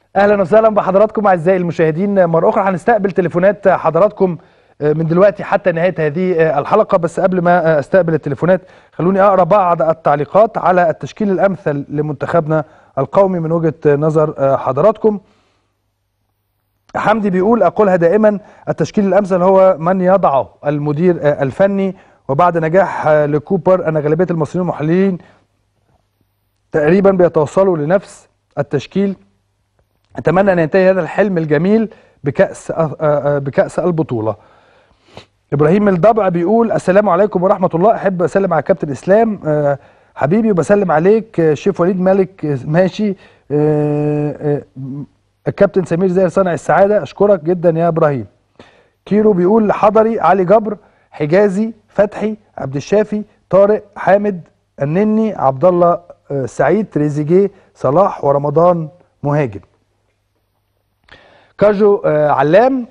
اهلا وسهلا بحضراتكم اعزائي المشاهدين. مره اخرى هنستقبل تليفونات حضراتكم من دلوقتي حتى نهايه هذه الحلقه، بس قبل ما استقبل التليفونات خلوني اقرا بعض التعليقات على التشكيل الامثل لمنتخبنا القومي من وجهه نظر حضراتكم. حمدي بيقول اقولها دائما، التشكيل الامثل هو من يضعه المدير الفني، وبعد نجاح لكوبر انا غالبيه المصريين المحللين تقريبا بيتوصلوا لنفس التشكيل. اتمنى ان ينتهي هذا الحلم الجميل بكأس البطولة. ابراهيم الضبع بيقول السلام عليكم ورحمة الله، احب اسلم على كابتن اسلام حبيبي، وبسلم عليك شيف وليد مالك ماشي، الكابتن سمير زاهر صانع السعادة، اشكرك جدا يا ابراهيم. كيرو بيقول حضري، علي جبر، حجازي، فتحي، عبد الشافي، طارق، حامد، النني، عبد الله سعيد، تريزيجيه، صلاح، ورمضان مهاجم. كاجو علام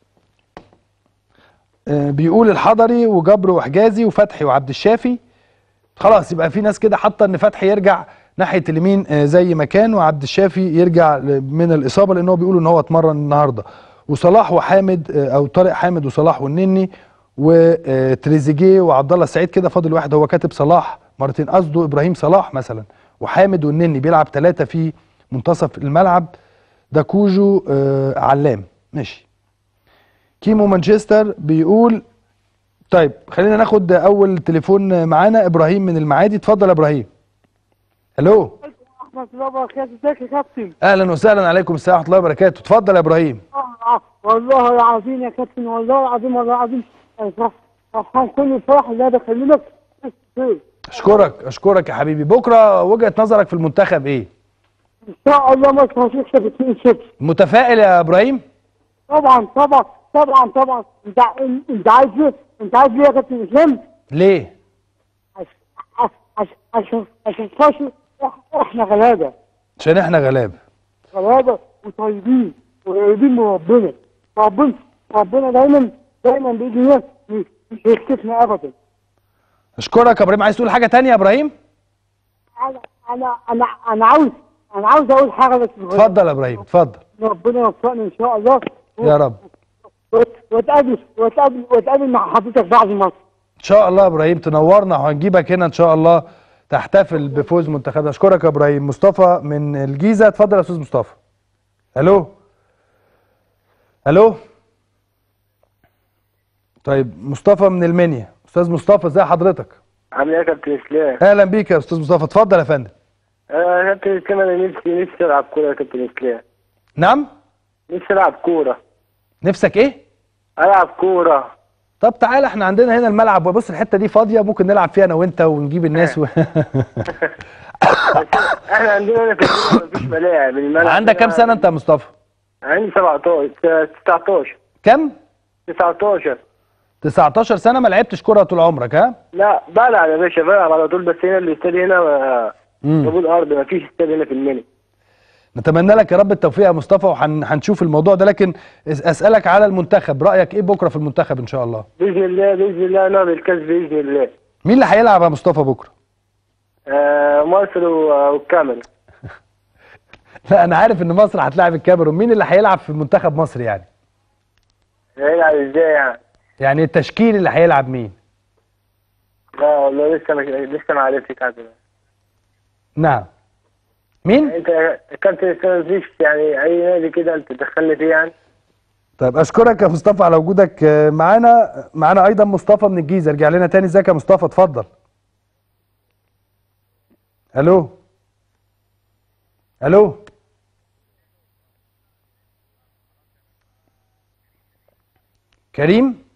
بيقول الحضري وجبر وحجازي وفتحي وعبد الشافي. خلاص يبقى في ناس كده حاطه ان فتحي يرجع ناحيه اليمين زي ما كان، وعبد الشافي يرجع من الاصابه لان هو بيقولوا ان هو اتمرن النهارده، وصلاح وحامد او طارق حامد وصلاح والنني وتريزيجيه وعبد الله السعيد. كده فاضل واحد، هو كاتب صلاح مرتين، قصده ابراهيم صلاح مثلا، وحامد والنني بيلعب 3 في منتصف الملعب. ده كوجو علام ماشي. كيمو مانشستر بيقول طيب خلينا ناخد اول تليفون معانا. ابراهيم من المعادي، اتفضل يا ابراهيم. الو. ورحمة الله وبركاته، ازيك يا كابتن؟ اهلا وسهلا، عليكم السلام ورحمه الله وبركاته، اتفضل يا ابراهيم. والله العظيم يا كابتن، والله العظيم والله العظيم فرحان كل الفرح اللي انا بكلمك. اشكرك يا حبيبي. بكره وجهه نظرك في المنتخب ايه؟ ان شاء الله مصر هتكسب 2-0. متفائل يا ابراهيم؟ طبعا طبعا طبعا طبعا. انت عايز ايه؟ انت عايز ايه يا كابتن اسلام؟ ليه؟ عشان فاشل. احنا غلابه. عشان احنا غلابه وطيبين وقريبين من ربنا. ربنا دايما باذن الله مش هيكتفنا ابدا. اشكرك يا ابراهيم. عايز تقول حاجه ثانيه يا ابراهيم؟ انا عاوز اقول حاجه بس. اتفضل يا ابراهيم اتفضل. ربنا يوفقنا ان شاء الله يا رب. واتقابل مع حضرتك بعد مصر ان شاء الله يا ابراهيم، تنورنا وهنجيبك هنا ان شاء الله تحتفل بفوز منتخبنا. اشكرك يا ابراهيم. مصطفى من الجيزه، اتفضل يا استاذ مصطفى. الو. طيب مصطفى من المنيا. استاذ مصطفى ازي حضرتك؟ عامل ايه يا كابتن اسلام؟ اهلا بيك يا استاذ مصطفى، اتفضل يا فندم. يا كابتن اسلام، انا نفسي العب كوره يا كابتن اسلام. نعم؟ نفسي العب كوره. نفسك ايه؟ العب كوره. طب تعالى احنا عندنا هنا الملعب، وبص الحته دي فاضيه ممكن نلعب فيها انا وانت ونجيب الناس احنا عندنا هنا في الدنيا مفيش ملاعب. الملعب عندك كام سنه انت يا مصطفى؟ عندي 19. كم؟ 19. 19 سنه. ما لعبتش كوره طول عمرك ها؟ لا بلعب يا باشا، بلعب على طول، بس هنا الاستاد هنا جابوا الارض، مفيش استاد هنا في المنيا. نتمنى لك يا رب التوفيق يا مصطفى، وهنشوف الموضوع ده، لكن اسالك على المنتخب، رايك ايه بكره في المنتخب ان شاء الله؟ باذن الله ناخد الكاس باذن الله. مين اللي هيلعب يا مصطفى بكره؟ مصر والكاميرون. لا انا عارف ان مصر هتلاعب الكاميرون، مين اللي هيلعب في منتخب مصر يعني؟ هيلعب ازاي يعني؟ يعني التشكيل اللي هيلعب مين؟ لا والله لسه ما عرفتش حاجه. نعم. مين؟ انت كابتن اسلام يعني اي نادي كده انت تدخلني فيه يعني؟ طيب اشكرك يا مصطفى على وجودك معانا ايضا مصطفى من الجيزه. ارجع لنا تاني. ازيك يا مصطفى؟ اتفضل. الو. كريم.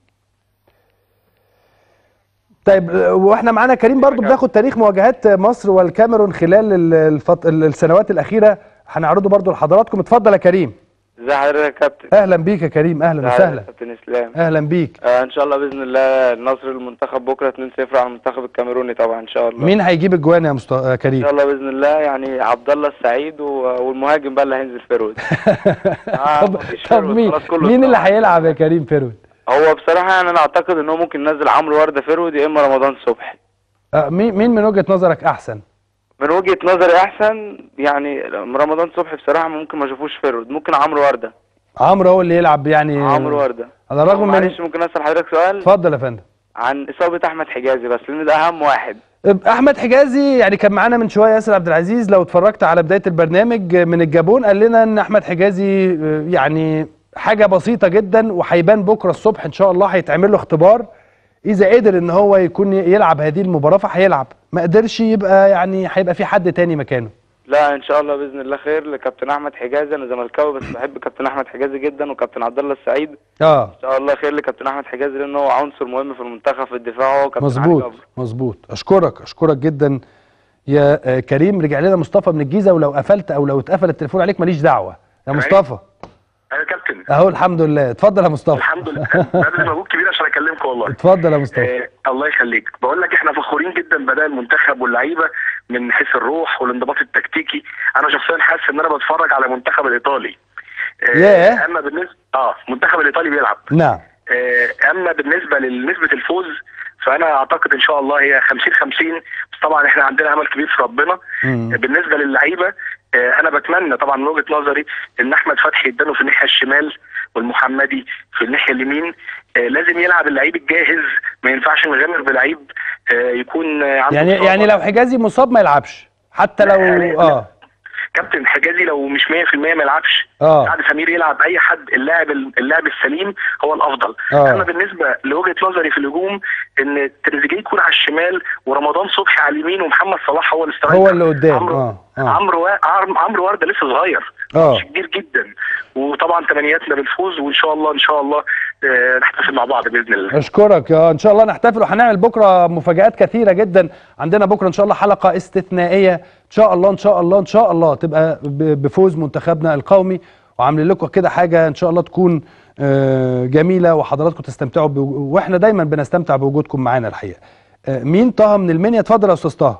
طيب واحنا معانا كريم برضو بناخد تاريخ مواجهات مصر والكاميرون خلال السنوات الاخيره، هنعرضه برضو لحضراتكم. اتفضل يا كريم. ازي حضرتك يا كابتن؟ اهلا بيك يا كريم. اهلا وسهلا كابتن اسلام. اهلا بيك. ان شاء الله باذن الله نصر المنتخب بكره 2-0 على المنتخب الكاميروني طبعا ان شاء الله. مين هيجيب الجوان يا كريم؟ ان شاء الله باذن الله، يعني عبد الله السعيد والمهاجم بقى اللي هينزل فيرود. طب مين اللي هيلعب يا كريم فيرود؟ هو بصراحه يعني انا اعتقد ان هو ممكن ينزل عمرو ورده فيرود، يا اما رمضان صبحي. مين من وجهه نظرك احسن؟ من وجهة نظري احسن يعني رمضان صبحي بصراحة ممكن ما اشوفوش فيرود، ممكن عمرو وردة. عمرو هو اللي يلعب يعني. عمرو وردة. على الرغم من. معلش ممكن اسال حضرتك سؤال؟ اتفضل يا فندم. عن اصابة احمد حجازي بس لان ده اهم واحد. احمد حجازي يعني كان معانا من شويه ياسر عبد العزيز، لو اتفرجت على بدايه البرنامج من الجابون، قال لنا ان احمد حجازي يعني حاجه بسيطه جدا، وهيبان بكره الصبح ان شاء الله، هيتعمل له اختبار. اذا قدر ان هو يكون يلعب هذه المباراه فهيلعب، ما قدرش يبقى يعني هيبقى في حد تاني مكانه. لا ان شاء الله باذن الله خير لكابتن احمد حجازي. انا زملكاوي بس بحب كابتن احمد حجازي جدا، وكابتن عبد الله السعيد. ان شاء الله خير لكابتن احمد حجازي لانه هو عنصر مهم في المنتخب في الدفاع. هو كابتن علي جبر. مظبوط. اشكرك جدا يا كريم. رجع لنا مصطفى من الجيزه، ولو قفلت او لو اتقفل التليفون عليك ماليش دعوه يا مصطفى. يا كابتن اهو الحمد لله. اتفضل يا مصطفى. الحمد لله. بذل مجهود كبير عشان اكلمك والله. اتفضل يا مصطفى. الله يخليك. بقول لك احنا فخورين جدا باداء المنتخب واللعيبه من حيث الروح والانضباط التكتيكي. انا شخصيا حاسس ان انا بتفرج على المنتخب الايطالي. اما بالنسبه المنتخب الايطالي بيلعب. نعم. اما بالنسبه لنسبه الفوز فانا اعتقد ان شاء الله هي 50-50، بس طبعا احنا عندنا امل كبير في ربنا. بالنسبه للعيبه انا بتمنى طبعا من وجهه نظري ان احمد فتحي يدانه في الناحيه الشمال والمحمدي في الناحيه اليمين. لازم يلعب اللعيب الجاهز، ما ينفعش نغامر بلعيب يكون عنده يعني لو حجازي مصاب ما يلعبش حتى لو كابتن حجازي لو مش 100% ما يلعبش. سعد سمير يلعب، اي حد. اللاعب السليم هو الافضل. اما بالنسبه لوجهه نظري في الهجوم ان تريزيجيه يكون على الشمال ورمضان صبحي على اليمين ومحمد صلاح هو الاسترايكر، هو اللي قدام. عمرو ورده لسه صغير، مش كبير جدا. وطبعا تمنياتنا بالفوز، وان شاء الله نحتفل مع بعض باذن الله. اشكرك. ان شاء الله نحتفل، وهنعمل بكره مفاجآت كثيره جدا. عندنا بكره ان شاء الله حلقه استثنائيه ان شاء الله تبقى بفوز منتخبنا القومي، وعاملين لكم كده حاجه ان شاء الله تكون جميله وحضراتكم تستمتعوا واحنا دايما بنستمتع بوجودكم معانا الحقيقه. مين؟ طه من المنيا. اتفضل يا استاذ طه.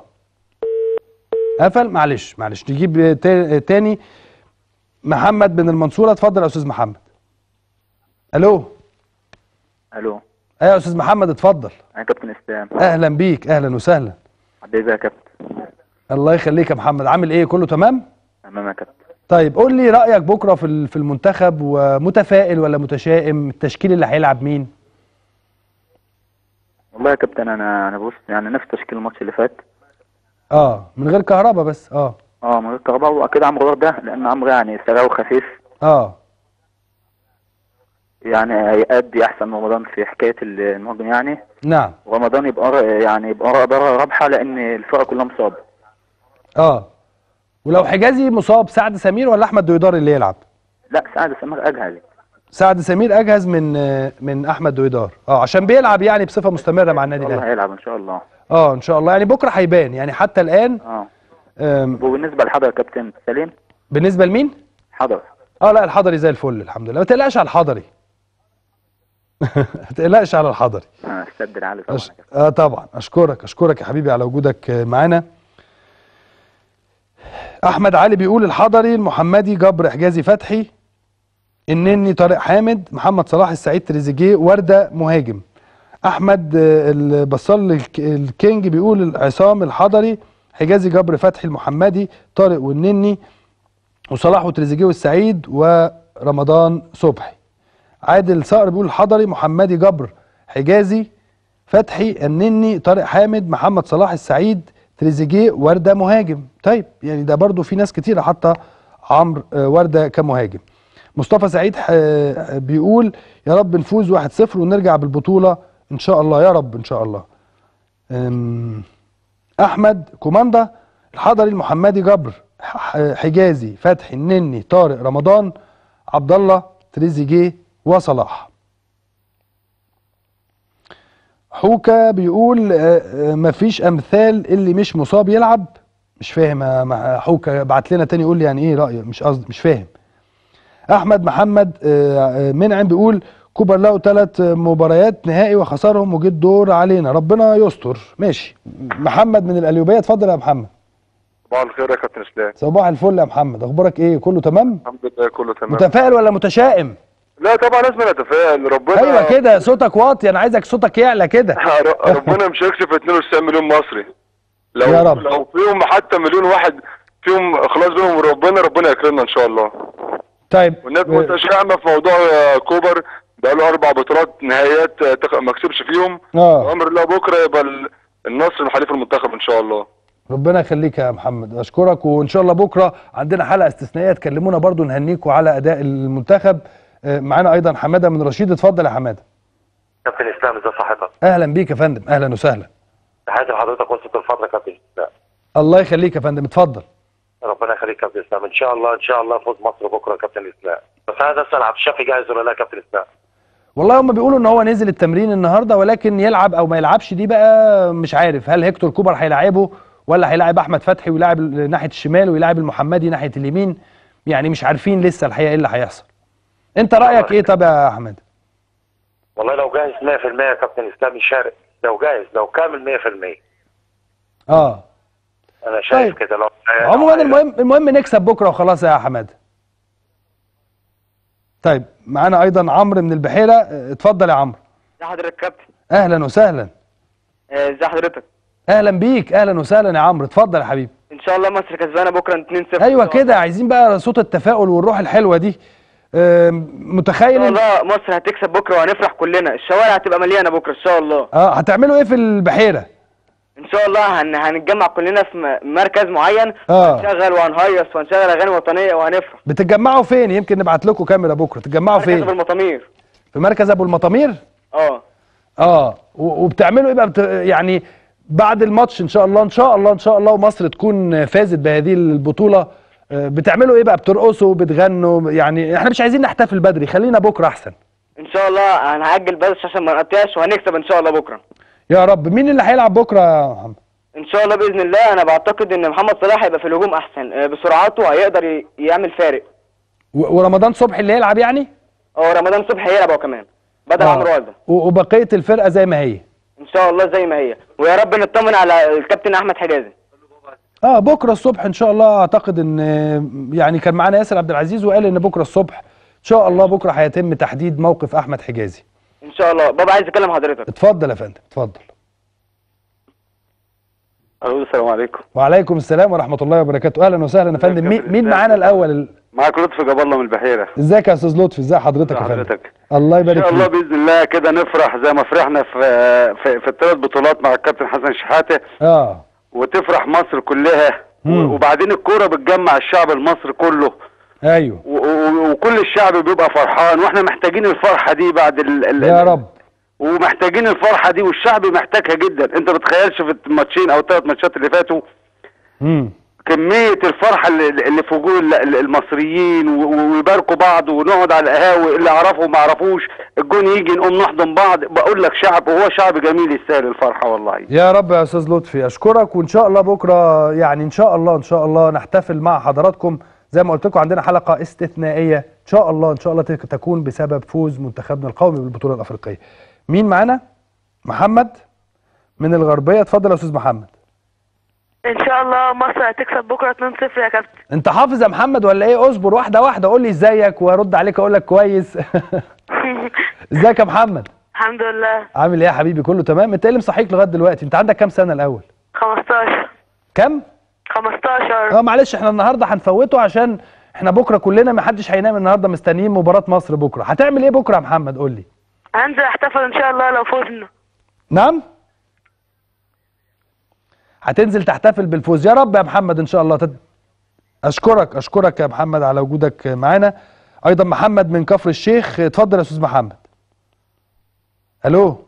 قفل. معلش نجيب تاني. محمد من المنصوره. اتفضل يا استاذ محمد. الو. ايوه يا استاذ محمد اتفضل. انا كابتن اسلام. اهلا بيك. اهلا وسهلا حبيبي يا كابتن. الله يخليك يا محمد. عامل ايه؟ كله تمام؟ تمام يا كابتن. طيب قول لي رايك بكره في المنتخب، ومتفائل ولا متشائم؟ التشكيل اللي هيلعب مين؟ والله يا كابتن انا بص يعني نفس تشكيل الماتش اللي فات. من غير كهربا بس. من غير كهربا، واكيد عمرو ورده لان عمرو يعني سريع وخفيف. يعني هيأدي احسن من رمضان في حكايه المهاجم يعني. نعم. ورمضان يبقى بره رابحه لان الفرقه كلها مصابه. ولو حجازي مصاب، سعد سمير ولا احمد دويدار اللي يلعب؟ لا سعد سمير اجهز. سعد سمير اجهز من احمد دويدار. عشان بيلعب يعني بصفه مستمره مع النادي الاهلي. هيلعب ان شاء الله. ان شاء الله. يعني بكره هيبان يعني حتى الان. وبالنسبه للحضري يا كابتن سليم. بالنسبه لمين؟ حضري. لا الحضري زي الفل الحمد لله. ما تقلقش على الحضري. ما تقلقش على الحضري. استبدل علي طبعا. طبعا. اشكرك يا حبيبي على وجودك معانا. احمد علي بيقول الحضري، المحمدي، جبر، حجازي، فتحي، النني، طارق حامد، محمد صلاح، السعيد، تريزيجيه، ورده، مهاجم. احمد البصال الكينج بيقول عصام، الحضري، حجازي، جبر، فتحي، المحمدي، طارق والنني، وصلاح وتريزيجيه والسعيد، ورمضان صبحي. عادل صقر بيقول الحضري، محمدي، جبر، حجازي، فتحي، النني، طارق حامد، محمد صلاح، السعيد، تريزيجيه، ورده، مهاجم. طيب يعني ده برضو في ناس كتيره حاطه عمرو ورده كمهاجم. مصطفى سعيد بيقول يا رب نفوز 1-0 ونرجع بالبطوله ان شاء الله. يا رب ان شاء الله. احمد كوماندا، الحضري، المحمدي، جبر، حجازي، فتحي، النني، طارق، رمضان، عبد الله، تريزيجيه، وصلاح. حوكا بيقول مفيش امثال اللي مش مصاب يلعب. مش فاهم حوكا، بعت لنا تاني يقول لي يعني ايه رايك. مش قصدي، مش فاهم. احمد محمد منعم بيقول كوبر له 3 مباريات نهائي وخسرهم وجه الدور علينا، ربنا يستر. ماشي. محمد من القليوبيه. اتفضل يا محمد. صباح الخير يا كابتن اسلام. صباح الفل يا محمد. اخبارك ايه؟ كله تمام؟ الحمد لله كله تمام. متفائل ولا متشائم؟ لا طبعا لازم نتفائل. ربنا ايوه كده صوتك واطي، انا عايزك صوتك يعلى كده. ربنا مش هيكسب 92 مليون مصري، يا رب. لو فيهم حتى مليون واحد فيهم اخلاص بينهم ربنا يكرمنا ان شاء الله. طيب والناس متشائمه في موضوع كوبر، بقاله 4 بطولات نهائيات ما كسبش فيهم. وامر الله بكره يبقى النصر من حليف المنتخب ان شاء الله. ربنا يخليك يا محمد، اشكرك. وان شاء الله بكره عندنا حلقه استثنائيه تكلمونا برضو نهنيكوا على اداء المنتخب. معانا ايضا حماده من رشيد. اتفضل يا حماده. كابتن اسلام، ازي صحتك؟ اهلا بيك يا فندم. اهلا وسهلا. تحياتي لحضرتك وسط الفتره كابتن اسلام. الله يخليك يا فندم، اتفضل. ربنا يخليك كابتن اسلام. ان شاء الله فوز مصر بكره يا كابتن اسلام. بس عايز اسال عبد الشافي جاهز ولا لا يا كابتن اسلام؟ والله هم بيقولوا ان هو نزل التمرين النهارده، ولكن يلعب او ما يلعبش دي بقى مش عارف. هل هيكتور كوبر هيلاعبه ولا هيلاعب احمد فتحي ويلاعب ناحيه الشمال ويلاعب المحمدي ناحيه اليمين؟ يعني مش عارفين لسه الحقيقه ايه اللي هيحصل. انت رايك ايه طب يا احمد؟ والله لو جاهز 100% يا كابتن اسلام يشارك، لو جاهز، لو كامل 100%. انا شايف طيب. كده. لو عموما المهم نكسب بكره وخلاص يا حماده. طيب معانا ايضا عمرو من البحيره. اتفضل يا عمرو. ازي حضرتك يا كابتن؟ اهلا وسهلا. ازي حضرتك؟ اهلا بيك. اهلا وسهلا يا عمرو. اتفضل يا حبيبي. ان شاء الله مصر كسبانه بكره 2-0. ايوه كده، عايزين بقى صوت التفاؤل والروح الحلوه دي. متخيل ان شاء الله مصر هتكسب بكره وهنفرح كلنا، الشوارع هتبقى مليانه بكره ان شاء الله. هتعملوا ايه في البحيره؟ ان شاء الله هنتجمع كلنا في مركز معين، هنشغل وهنهيص وهنشغل اغاني وطنيه وهنفرح. بتتجمعوا فين؟ يمكن نبعت لكم كاميرا بكره. تتجمعوا فين؟ مركز ابو المطامير. في مركز ابو المطامير؟ وبتعملوا ايه بقى يعني بعد الماتش ان شاء الله ومصر تكون فازت بهذه البطوله، بتعملوا ايه بقى؟ بترقصوا بتغنوا؟ يعني احنا مش عايزين نحتفل بدري، خلينا بكره احسن. ان شاء الله هنأجل بس عشان ما نقطعش وهنكسب ان شاء الله بكره. يا رب. مين اللي هيلعب بكره يا محمد؟ ان شاء الله باذن الله. انا بعتقد ان محمد صلاح هيبقى في الهجوم احسن، بسرعته هيقدر يعمل فارق. ورمضان صبحي اللي يلعب يعني؟ رمضان صبحي هيلعب هو كمان بدل عمرو ورده. وبقيه الفرقه زي ما هي ان شاء الله زي ما هي، ويا رب نطمن على الكابتن احمد حجازي. بكره الصبح ان شاء الله. اعتقد ان يعني كان معانا ياسر عبد العزيز وقال ان بكره الصبح ان شاء الله بكره هيتم تحديد موقف احمد حجازي ان شاء الله. بابا عايز اكلم حضرتك. اتفضل يا فندم، اتفضل. الو، السلام عليكم. وعليكم السلام ورحمه الله وبركاته. اهلا وسهلا يا فندم. مين معانا الاول؟ معاك لطفي جاب الله من البحيره. ازيك يا استاذ لطفي؟ ازي حضرتك يا فندم؟ الله يبارك فيك. ان شاء الله باذن الله كده نفرح زي ما فرحنا في ال3 بطولات مع الكابتن حسن شحاته. وتفرح مصر كلها. وبعدين الكوره بتجمع الشعب المصري كله. ايوه. وكل الشعب بيبقى فرحان، واحنا محتاجين الفرحه دي بعد يا رب. ومحتاجين الفرحه دي، والشعب محتاجها جدا. انت ما تتخيلش في الماتشين او ال3 ماتشات اللي فاتوا كميه الفرحه اللي في وجوه المصريين، ويباركوا بعض ونقعد على القهاوي اللي اعرفه وما اعرفوش، الجون يجي نقوم نحضن بعض. بقول لك شعب، وهو شعب جميل يستاهل الفرحه والله. يا رب يا استاذ لطفي، اشكرك. وان شاء الله بكره يعني ان شاء الله نحتفل مع حضراتكم. زي ما قلت لكم عندنا حلقه استثنائيه ان شاء الله تكون بسبب فوز منتخبنا القومي بالبطوله الافريقيه. مين معانا؟ محمد من الغربيه. اتفضل يا استاذ محمد. ان شاء الله مصر هتكسب بكره 2-0 يا كابتن. انت حافظ يا محمد ولا ايه؟ اصبر واحده واحده، قول لي ازيك وارد عليك اقول لك كويس. ازيك يا محمد؟ الحمد لله. عامل ايه يا حبيبي؟ كله تمام؟ انت ايه اللي مصحيك لغايه دلوقتي؟ انت عندك كام سنه الاول؟ 15. كام؟ 15. معلش احنا النهارده هنفوته عشان احنا بكره كلنا ما حدش هينام النهارده مستنيين مباراه مصر بكره. هتعمل ايه بكره يا محمد؟ قول لي. هنزل احتفل ان شاء الله لو فزنا. نعم؟ هتنزل تحتفل بالفوز. يا رب يا محمد ان شاء الله. اشكرك يا محمد على وجودك معانا. ايضا محمد من كفر الشيخ. اتفضل يا استاذ محمد. الو.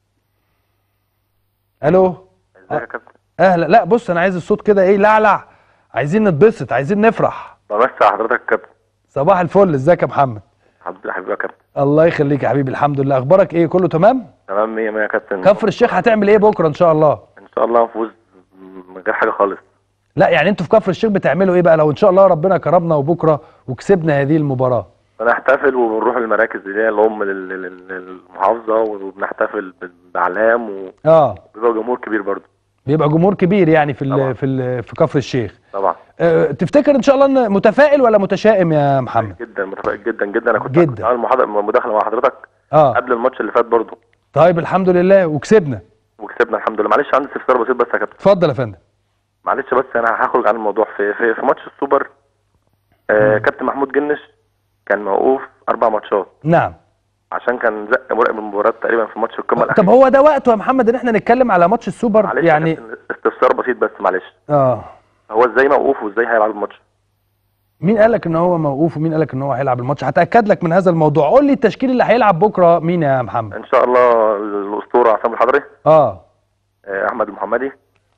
ازيك يا كابتن؟ اهلا. لا بص، انا عايز الصوت كده ايه، لعلع. عايزين نتبسط، عايزين نفرح. بمسي على حضرتك يا كابتن. صباح الفل. ازيك يا محمد؟ الحمد لله حبيبي يا كابتن. الله يخليك يا حبيبي. الحمد لله. اخبارك ايه؟ كله تمام؟ تمام 100 100 يا كابتن. كفر الشيخ هتعمل ايه بكره ان شاء الله؟ ان شاء الله نفوز من غير حاجه خالص. لا يعني انتوا في كفر الشيخ بتعملوا ايه بقى لو ان شاء الله ربنا كرمنا وبكره وكسبنا هذه المباراه؟ بنحتفل وبنروح المراكز اللي هي الام للمحافظه، وبنحتفل باعلام بيبقى جمهور كبير برضه. بيبقى جمهور كبير يعني في كفر الشيخ. طبعا. تفتكر ان شاء الله ان متفائل ولا متشائم يا محمد؟ جدا متفائل جدا جدا. انا كنت عامل مداخله مع حضرتك قبل الماتش اللي فات برضه. طيب الحمد لله. وكسبنا الحمد لله. معلش عندي استفسار بسيط بس يا كابتن. اتفضل يا فندم. معلش بس انا هخرج عن الموضوع في ماتش السوبر. كابتن محمود جنش كان موقوف 4 ماتشات. نعم. عشان كان زق مراقب المباراه تقريبا في ماتش القمه الاخيره. طب هو ده وقته يا محمد ان احنا نتكلم على ماتش السوبر؟ معلش يعني استفسار بسيط بس معلش. هو ازاي موقوف وازاي هيلعب الماتش؟ مين قال لك ان هو موقوف ومين قال لك ان هو هيلعب الماتش؟ هتاكد لك من هذا الموضوع. قول لي التشكيل اللي هيلعب بكره مين يا محمد؟ ان شاء الله الاسطوره عصام الحضري. احمد المحمدي.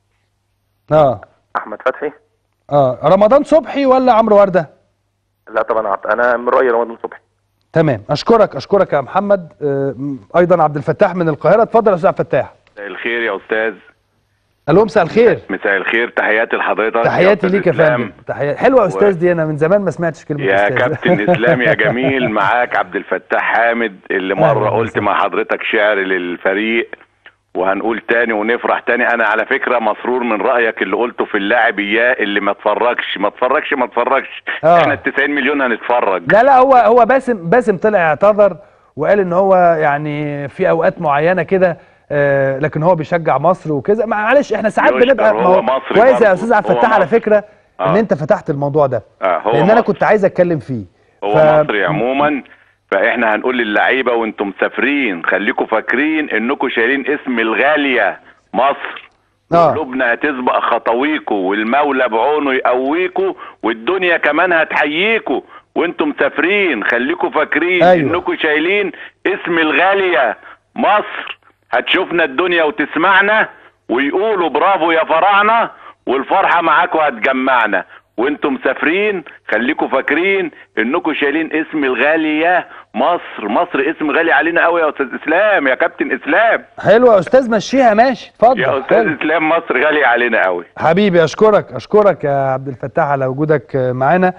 احمد فتحي. رمضان صبحي ولا عمرو ورده؟ لا طبعا انا من رايي رمضان صبحي. تمام. اشكرك يا محمد. ايضا عبد الفتاح من القاهره. اتفضل يا استاذ عبد الفتاح. مساء الخير يا استاذ. الو مساء الخير. مساء الخير، تحياتي لحضرتك. تحياتي ليك يا فندم. تحياتي. حلوه يا استاذ دي، انا من زمان ما سمعتش كلمه يا استاذ. كابتن اسلام يا جميل. معاك عبد الفتاح حامد اللي مره قلت مع حضرتك شعر للفريق وهنقول تاني ونفرح تاني. انا على فكره مسرور من رايك اللي قلته في اللاعب اياه اللي ما تفرجش. احنا ال90 مليون هنتفرج. لا هو باسم طلع اعتذر وقال ان هو يعني في اوقات معينه كده لكن هو بيشجع مصر وكذا. معلش احنا ساعات بنبقى كويس يا استاذ عبد الفتاح على فكره ان انت فتحت الموضوع ده لان انا كنت عايز اتكلم فيه. هو مصري عموما. فاحنا هنقول للعيبه وانتم مسافرين خليكم فاكرين انكم شايلين اسم الغاليه مصر. قلوبنا هتسبق خطويكم والمولى بعونه يقويكم والدنيا كمان هتحييكم وانتم مسافرين. خليكم فاكرين انكم شايلين اسم الغاليه مصر. هتشوفنا الدنيا وتسمعنا ويقولوا برافو يا فراعنه والفرحه معاكم هتجمعنا. وانتم مسافرين خليكم فاكرين انكم شايلين اسم الغاليه مصر. مصر اسم غالي علينا قوي يا استاذ اسلام، يا كابتن اسلام. حلو يا استاذ، مشيها ماشي. اتفضل يا استاذ اسلام. مصر غالي علينا قوي حبيبي. اشكرك يا عبد الفتاح على وجودك معانا.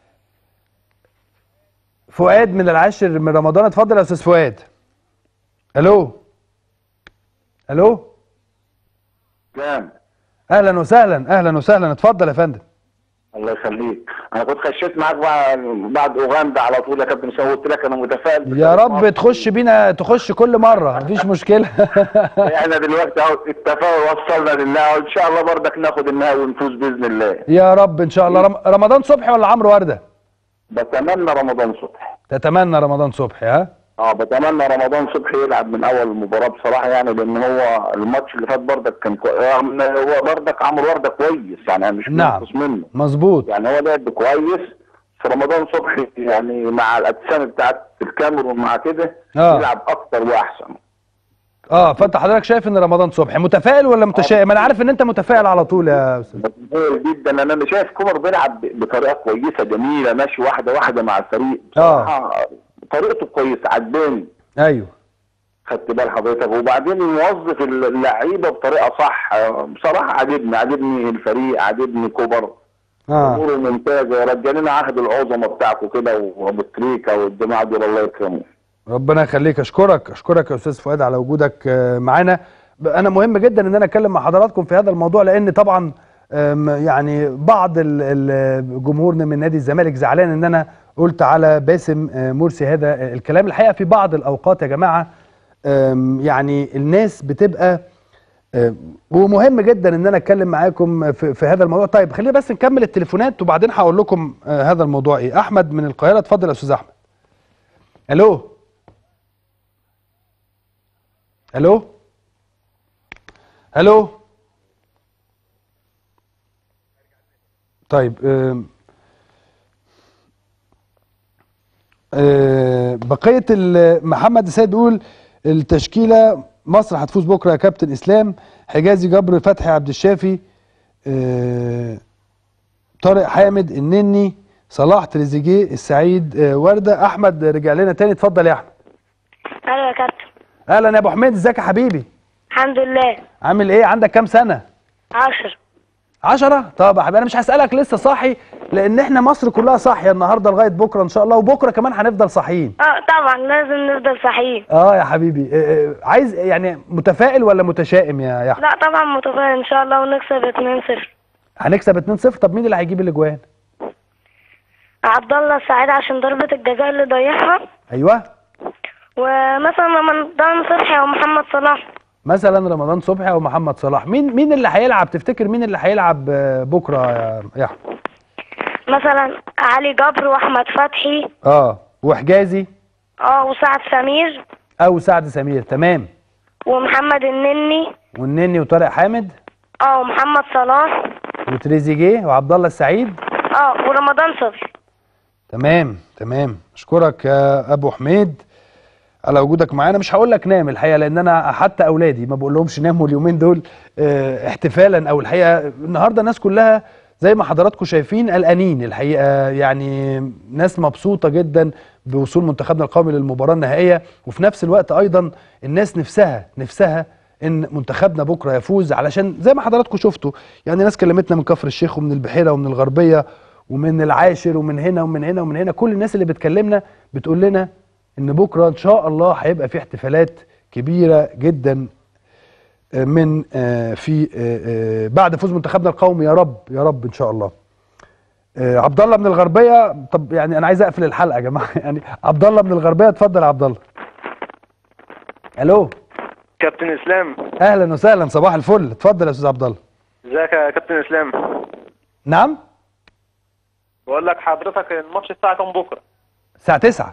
فؤاد من العاشر من رمضان. اتفضل يا استاذ فؤاد. الو كام؟ اهلا وسهلا. اتفضل يا فندم. الله يخليك. انا كنت خشيت معاك بعد اوغندا على طول يا كابتن، قلت لك انا متفائل. يا رب تخش كل مره مفيش مشكله. احنا دلوقتي اهو التفاؤل وصلنا لله وان شاء الله برضك ناخد النهائي ونفوز باذن الله يا رب ان شاء الله. رمضان صبحي ولا عمرو ورده؟ بتمنى رمضان صبحي. تتمنى رمضان صبحي؟ بتمنى رمضان صبحي يلعب من اول المباراه بصراحه يعني، لان هو الماتش اللي فات برضك كان رغم هو برضك عمرو ورده كويس يعني، مش بنقص منه. مظبوط. يعني هو لعب كويس في رمضان صبحي يعني مع الاجسام بتاعت الكاميرون مع كده يلعب اكتر واحسن. فانت حضرتك شايف ان رمضان صبحي متفائل ولا متشائم؟ انا عارف ان انت متفائل على طول يا استاذ. متفائل جدا. انا شايف كوبر بيلعب بطريقه كويسه جميله، ماشي واحده مع الفريق بصراحه. طريقته كويسه عجباني. ايوه خدت بال حضرتك. وبعدين موظف اللعيبه بطريقه صح بصراحه. عجبني الفريق، عجبني كوبر. اموره ممتازه. رجع لنا عهد العظمه بتاعكم كده وابو تريكه والجماعه دول الله يكرمهم. ربنا يخليك. اشكرك يا استاذ فؤاد على وجودك معانا. انا مهم جدا ان انا اتكلم مع حضراتكم في هذا الموضوع لان طبعا يعني بعض جمهورنا من نادي الزمالك زعلان ان انا قلت على باسم مرسي هذا الكلام. الحقيقه في بعض الاوقات يا جماعه يعني الناس بتبقى ومهم جدا ان انا اتكلم معاكم في هذا الموضوع. طيب خلينا بس نكمل التليفونات وبعدين هقول لكم هذا الموضوع ايه. احمد من القاهره. اتفضل يا استاذ احمد. الو. طيب بقيه محمد السيد بيقول التشكيله مصر هتفوز بكره يا كابتن اسلام. حجازي، جبر، فتحي، عبد الشافي، طارق حامد، النني، صلاح، تريزيجيه، السعيد، ورده. احمد رجع لنا تاني. اتفضل يا احمد. ايوه يا كابتن. اهلا يا ابو حميد. ازيك يا حبيبي؟ الحمد لله. عامل ايه؟ عندك كام سنه؟ 10. طب يا حبيبي انا مش هسالك لسه صاحي لان احنا مصر كلها صاحيه النهارده لغايه بكره ان شاء الله، وبكره كمان هنفضل صاحيين. طبعا لازم نفضل صاحيين. يا حبيبي. عايز يعني متفائل ولا متشائم يا احمد؟ لا طبعا متفائل ان شاء الله ونكسب 2-0. هنكسب 2-0. طب مين اللي هيجيب الاجوان؟ عبد الله السعيد عشان ضربه الجزاء اللي ضيعها. ايوه. ومثلا رمضان صبحي او محمد صلاح. مثلا رمضان صبحي او محمد صلاح، مين اللي هيلعب؟ تفتكر مين اللي هيلعب بكره يا احمد؟ مثلا علي جبر واحمد فتحي وحجازي وسعد سمير سعد سمير. تمام. ومحمد والنني وطارق حامد ومحمد صلاح وتريزيجيه وعبد الله السعيد ورمضان صبحي. تمام. اشكرك يا ابو حميد على وجودك معانا. مش هقول لك نام الحقيقه، لان انا حتى اولادي ما بقول لهمش ناموا اليومين دول احتفالا، او الحقيقه النهارده الناس كلها زي ما حضراتكم شايفين قلقانين الحقيقه، يعني ناس مبسوطه جدا بوصول منتخبنا القومي للمباراه النهائيه، وفي نفس الوقت ايضا الناس نفسها ان منتخبنا بكره يفوز، علشان زي ما حضراتكم شفتوا يعني ناس كلمتنا من كفر الشيخ ومن البحيره ومن الغربيه ومن العاشر ومن هنا ومن هنا ومن هنا. كل الناس اللي بتكلمنا بتقول لنا ان بكره ان شاء الله هيبقى في احتفالات كبيره جدا من في بعد فوز منتخبنا القومي. يا رب ان شاء الله. عبد الله من الغربيه. طب يعني انا عايز اقفل الحلقه يا جماعه يعني عبد الله من الغربيه، اتفضل يا عبد الله. الو كابتن اسلام. اهلا وسهلا، صباح الفل. اتفضل يا استاذ عبد الله. ازيك يا كابتن اسلام؟ نعم. بقول لك حضرتك الماتش الساعه كام بكره؟ الساعه 9.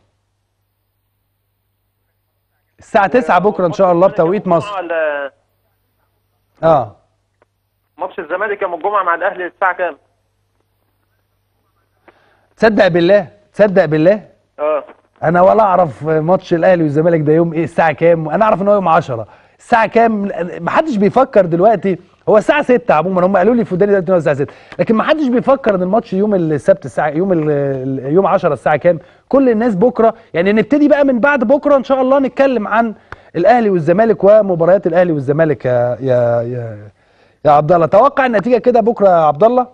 الساعة 9 بكرة إن شاء الله بتوقيت مصر. ماتش الزمالك يوم الجمعة مع الأهلي الساعة كام؟ تصدق بالله؟ أنا ولا أعرف ماتش الأهلي والزمالك ده يوم إيه، الساعة كام؟ أنا أعرف إن هو يوم 10. الساعة كام؟ محدش بيفكر دلوقتي. هو الساعة 6 عموما، هم قالوا لي في وداني دلوقتي إن هو الساعة 6، لكن محدش بيفكر إن الماتش يوم السبت الساعة يوم 10 الساعة كام؟ كل الناس بكرة يعني نبتدي بقى من بعد بكرة إن شاء الله نتكلم عن الأهلي والزمالك ومباريات الأهلي والزمالك يا عبد الله. توقع النتيجة كده بكرة يا عبد الله؟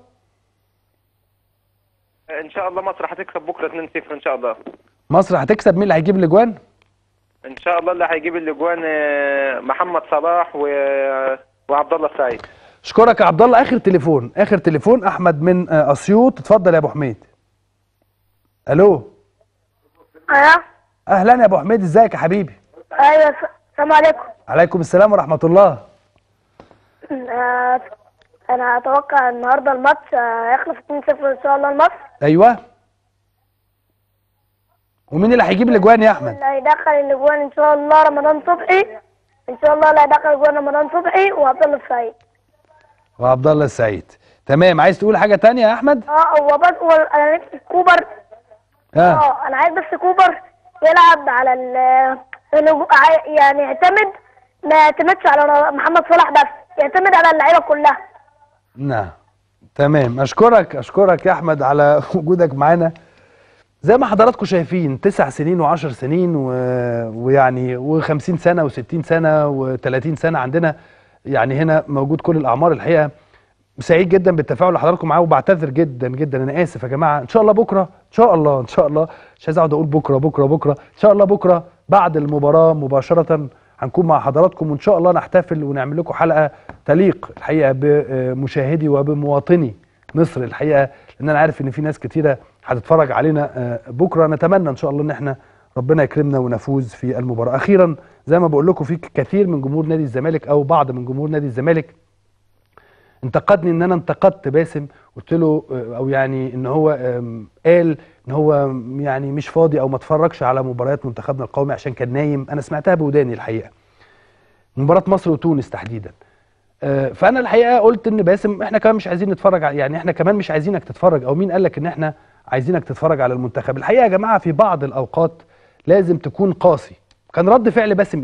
إن شاء الله مصر هتكسب بكرة 2-0 إن شاء الله. مصر هتكسب. مين اللي هيجيب الأجوان؟ إن شاء الله اللي هيجيب الأجوان محمد صلاح وعبد الله السعيد. اشكرك يا عبد الله. اخر تليفون احمد من اسيوط. اتفضل يا ابو حميد. الو. اهلا يا ابو حميد، ازيك يا حبيبي؟ ايوه السلام عليكم. عليكم السلام ورحمه الله. انا اتوقع النهارده الماتش هيخلص 2-0 ان شاء الله لمصر. ايوه. ومين اللي هيجيب الاجوان يا احمد؟ اللي هيدخل الاجوان ان شاء الله رمضان صبحي. ان شاء الله اللي هيدخل اجوان رمضان صبحي وعبد الله السعيد. وعبد الله السعيد. تمام. عايز تقول حاجه ثانيه يا احمد؟ هو بس انا نفسي كوبر. انا عايز بس كوبر يلعب على يعني يعتمد، ما يعتمدش على محمد صلاح بس، يعتمد على اللعيبه كلها. نعم تمام. اشكرك يا احمد على وجودك معانا. زي ما حضراتكم شايفين 9 سنين و10 سنين ويعني و50 سنه و60 سنه و30 سنه عندنا، يعني هنا موجود كل الاعمار. الحقيقه سعيد جدا بالتفاعل اللي حضراتكم معاه، وبعتذر جدا جدا، انا اسف يا جماعه. ان شاء الله بكره ان شاء الله مش عايز اقعد اقول بكره ان شاء الله بكره بعد المباراه مباشره هنكون مع حضراتكم، وان شاء الله نحتفل ونعمل لكم حلقه تليق الحقيقه بمشاهدي وبمواطني مصر الحقيقه، لان انا عارف ان في ناس كتيره هتتفرج علينا بكره. نتمنى ان شاء الله ان احنا ربنا يكرمنا ونفوز في المباراه. اخيرا زي ما بقول لكم، في كثير من جمهور نادي الزمالك او بعض من جمهور نادي الزمالك انتقدني ان انا انتقدت باسم، قلت له او يعني ان هو قال ان هو يعني مش فاضي او ما اتفرجش على مباريات منتخبنا القومي عشان كان نايم. انا سمعتها بوداني الحقيقه، مباراه مصر وتونس تحديدا. فانا الحقيقه قلت ان باسم احنا كمان مش عايزين نتفرج، يعني احنا كمان مش عايزينك تتفرج، او مين قال لك ان احنا عايزينك تتفرج على المنتخب؟ الحقيقه يا جماعه في بعض الاوقات لازم تكون قاسي. كان رد فعل باسم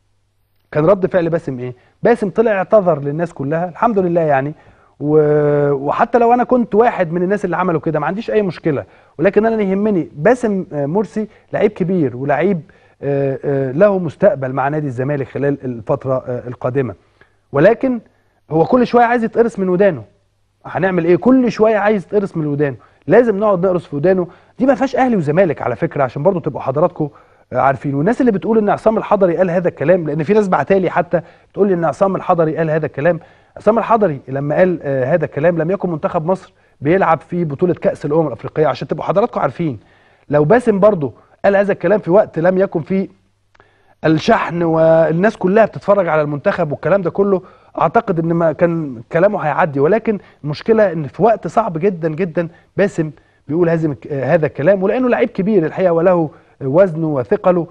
ايه؟ باسم طلع اعتذر للناس كلها الحمد لله يعني، وحتى لو انا كنت واحد من الناس اللي عملوا كده ما عنديش اي مشكله، ولكن انا يهمني باسم مرسي لعيب كبير ولعيب له مستقبل مع نادي الزمالك خلال الفتره القادمه، ولكن هو كل شويه عايز يتقرص من ودانه. هنعمل ايه؟ كل شويه عايز يتقرص من ودانه، لازم نقعد نقرص في ودانه. دي ما فيهاش اهلي وزمالك على فكره، عشان برضو تبقوا حضراتكم عارفين. والناس اللي بتقول ان عصام الحضري قال هذا الكلام، لان في ناس بعتالي حتى بتقول لي ان عصام الحضري قال هذا الكلام. عصام الحضري لما قال هذا الكلام لم يكن منتخب مصر بيلعب في بطوله كاس الامم الافريقيه، عشان تبقوا حضراتكم عارفين. لو باسم برضو قال هذا الكلام في وقت لم يكن فيه الشحن والناس كلها بتتفرج على المنتخب والكلام ده كله، اعتقد ان ما كان كلامه هيعدي. ولكن المشكله ان في وقت صعب جدا جدا باسم بيقول هذا الكلام، ولانه لعيب كبير الحقيقه وله وزنه وثقله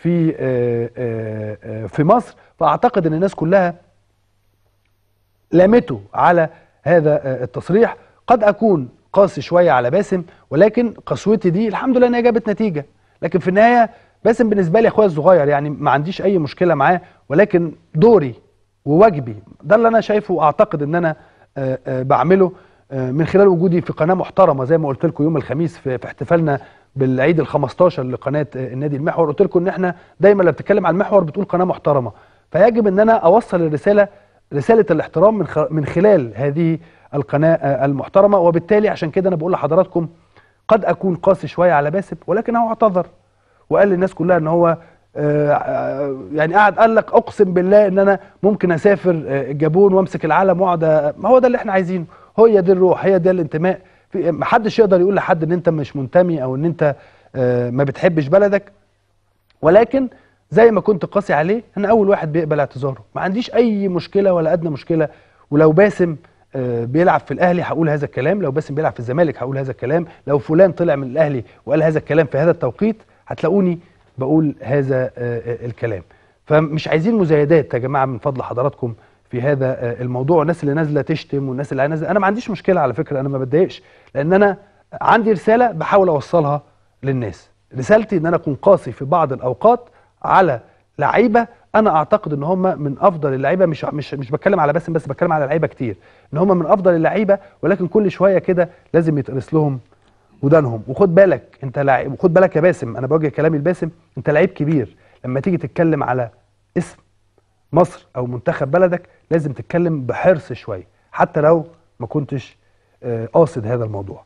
في مصر، فاعتقد ان الناس كلها لامته على هذا التصريح. قد اكون قاسي شويه على باسم، ولكن قسوتي دي الحمد لله انها جابت نتيجه. لكن في النهايه باسم بالنسبه لي اخويا الصغير، يعني ما عنديش اي مشكله معاه، ولكن دوري وواجبي ده اللي انا شايفه واعتقد ان انا بعمله من خلال وجودي في قناه محترمه زي ما قلت لكم يوم الخميس في احتفالنا بالعيد ال15 لقناه النادي المحور. قلت لكم ان احنا دايما لما بتتكلم عن المحور بتقول قناه محترمه، فيجب ان انا اوصل رساله الاحترام من خلال هذه القناه المحترمه. وبالتالي عشان كده انا بقول لحضراتكم قد اكون قاسي شويه على باسم، ولكن هو اعتذر وقال للناس كلها ان هو يعني قال لك اقسم بالله ان انا ممكن اسافر الجابون وامسك العلم واقعد. ما هو ده اللي احنا عايزينه، هي دي الروح، هي دي الانتماء. محدش يقدر يقول لحد ان انت مش منتمي او ان انت ما بتحبش بلدك، ولكن زي ما كنت قاسي عليه انا اول واحد بيقبل اعتذاره. ما عنديش اي مشكله ولا ادنى مشكله. ولو باسم بيلعب في الاهلي هقول هذا الكلام، لو باسم بيلعب في الزمالك هقول هذا الكلام، لو فلان طلع من الاهلي وقال هذا الكلام في هذا التوقيت هتلاقوني بقول هذا الكلام. فمش عايزين مزايدات يا جماعه من فضل حضراتكم في هذا الموضوع. الناس اللي نازله تشتم والناس اللي نازله، انا ما عنديش مشكله على فكره، انا ما بتضايقش، لان انا عندي رساله بحاول اوصلها للناس. رسالتي ان انا اكون قاسي في بعض الاوقات على لعيبه انا اعتقد ان هم من افضل اللعيبه، مش بتكلم على باسم بس، بتكلم على لعيبه كتير ان هم من افضل اللعيبه، ولكن كل شويه كده لازم يتقرص لهم ودانهم. وخد بالك انت لاعب، وخد بالك يا باسم، انا بوجه كلامي لباسم، انت لعيب كبير. لما تيجي تتكلم على اسم مصر او منتخب بلدك لازم تتكلم بحرص شويه، حتى لو ما كنتش قاصد هذا الموضوع.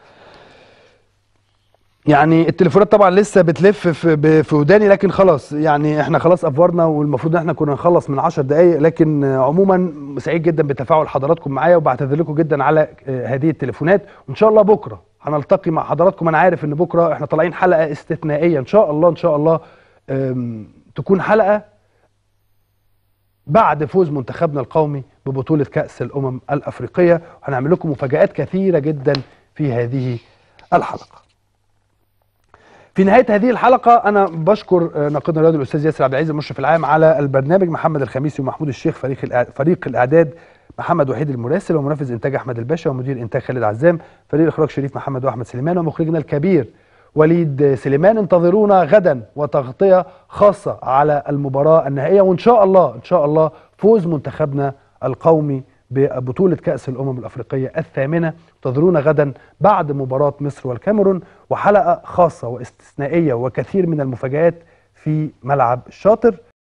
يعني التليفونات طبعا لسه بتلف في وداني، لكن خلاص يعني احنا خلاص افورنا، والمفروض ان احنا كنا نخلص من 10 دقائق. لكن عموما سعيد جدا بتفاعل حضراتكم معايا، وبعتذر لكم جدا على هذه التليفونات. وان شاء الله بكره هنلتقي مع حضراتكم. انا عارف ان بكره احنا طالعين حلقه استثنائيه ان شاء الله، ان شاء الله تكون حلقه بعد فوز منتخبنا القومي ببطوله كاس الامم الافريقيه، وهنعمل لكم مفاجآت كثيره جدا في هذه الحلقه. في نهايه هذه الحلقه انا بشكر ناقدنا الرياضي الاستاذ ياسر عبد العزيز المشرف العام على البرنامج، محمد الخميسي ومحمود الشيخ، فريق الاعداد محمد وحيد المراسل، ومنفذ انتاج احمد الباشا، ومدير انتاج خالد عزام، فريق اخراج شريف محمد واحمد سليمان، ومخرجنا الكبير وليد سليمان. انتظرونا غدا وتغطيه خاصه على المباراه النهائيه، وان شاء الله ان شاء الله فوز منتخبنا القومي ببطوله كاس الامم الافريقيه الثامنه. انتظرونا غدا بعد مباراه مصر والكاميرون، وحلقه خاصه واستثنائيه وكثير من المفاجآت في ملعب الشاطر.